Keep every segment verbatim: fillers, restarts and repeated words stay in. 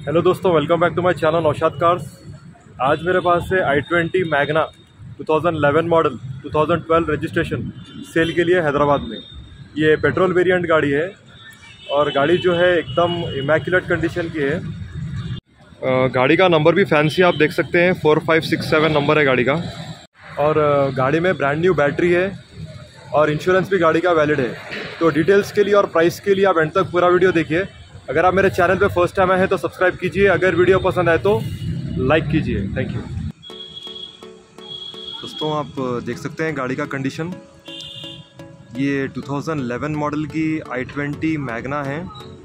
Hello दोस्तों, welcome back to my channel Naushad Cars. आज मेरे पास है i twenty Magna two thousand eleven model two thousand twelve registration sale के लिए हैदराबाद में। ये पेट्रोल वेरिएंट गाड़ी है और गाड़ी जो है एकदम इमैक्युलेट कंडीशन की है। uh, गाड़ी का नंबर भी फैंसी आप देख सकते हैं, four five six seven number है गाड़ी का। और uh, गाड़ी में ब्रांड न्यू बैटरी है और इंश्योरेंस भी गाड़ी का वैलिड है। तो डिटेल्स के लिए और प्राइस के लिए आप एंड तक पूरा वीडियो देखिए। अगर आप मेरे चैनल पे फर्स्ट टाइम आए हैं तो सब्सक्राइब कीजिए, अगर वीडियो पसंद आए तो लाइक कीजिए। Thank you. दोस्तों आप देख सकते हैं गाड़ी का कंडीशन। ये टू थाउजेंड इलेवन मॉडल की आई ट्वेंटी मैग्ना है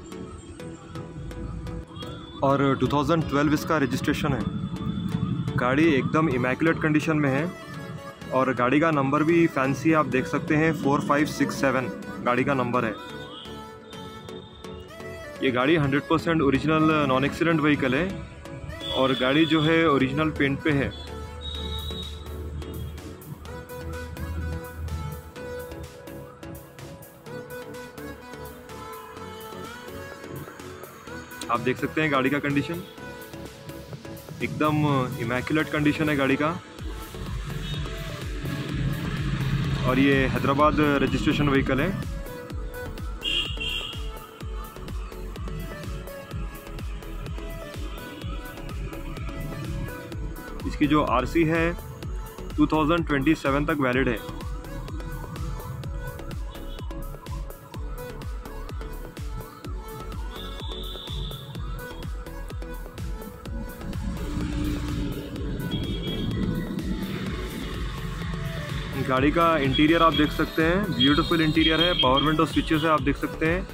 और टू थाउजेंड ट्वेल्व इसका रजिस्ट्रेशन है। गाड़ी एकदम इमैक्युलेट कंडीशन में है और गाड़ी का नंबर भी फैंसी आप देख सकते हैं, फोर फाइव सिक्स सेवन गाड़ी का नंबर है। ये गाड़ी hundred percent original non accident vehicle है और गाड़ी जो है ओरिजिनल पेंट पे है। आप देख सकते हैं गाड़ी का कंडीशन एकदम इमैक्युलेट कंडीशन है गाड़ी का। और ये हैदराबाद रजिस्ट्रेशन व्हीकल है। इसकी जो आरसी है टू थाउजेंड ट्वेंटी सेवन तक वैलिड है। गाड़ी का इंटीरियर आप देख सकते हैं, ब्यूटीफुल इंटीरियर है। पावर विंडो स्विचेस है, आप देख सकते हैं।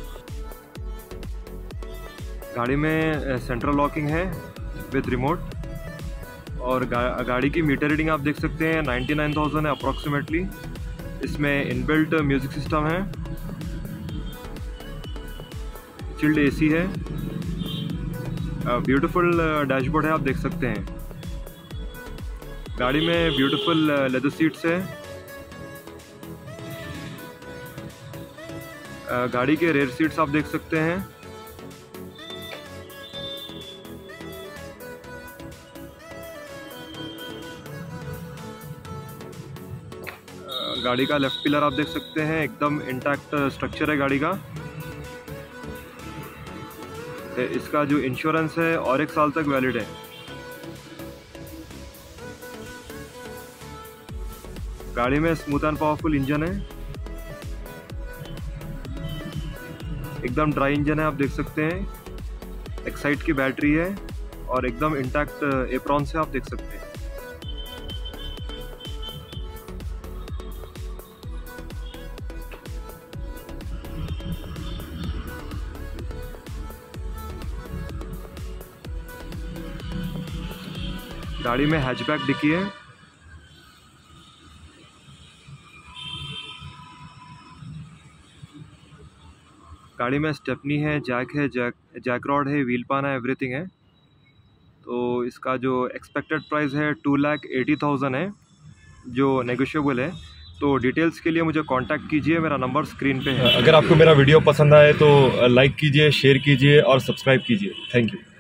गाड़ी में सेंट्रल लॉकिंग है विद रिमोट और गा, गाड़ी की मीटर रीडिंग आप देख सकते हैं नाइन्टी नाइन थाउजेंड है अप्रॉक्सीमेटली। इसमें इनबिल्ट म्यूजिक सिस्टम है, चिल्ड एसी है, ब्यूटीफुल डैशबोर्ड है, आप देख सकते हैं। गाड़ी में ब्यूटीफुल लेदर सीट्स है। गाड़ी के रेयर सीट्स आप देख सकते हैं। गाड़ी का लेफ्ट पिलर आप देख सकते हैं, एकदम इंटैक्ट स्ट्रक्चर है गाड़ी का। इसका जो इंश्योरेंस है और एक साल तक वैलिड है। गाड़ी में स्मूथ एंड पावरफुल इंजन है, एकदम ड्राई इंजन है, आप देख सकते हैं। एक्साइट की बैटरी है और एकदम इंटैक्ट एप्रॉन से आप देख सकते हैं। गाड़ी में हैचबैक डिक्की है। गाड़ी में स्टेपनी है, जैक है, जैक जैक रॉड है, व्हील पान है, एवरीथिंग है। तो इसका जो एक्सपेक्टेड प्राइस है टू लाख एटी थाउजेंड है, जो नेगोशिएबल है। तो डिटेल्स के लिए मुझे कांटेक्ट कीजिए, मेरा नंबर स्क्रीन पे है। अगर आपको मेरा वीडियो पसंद आए तो लाइक कीजिए, शेयर कीजिए और सब्सक्राइब कीजिए। Thank you.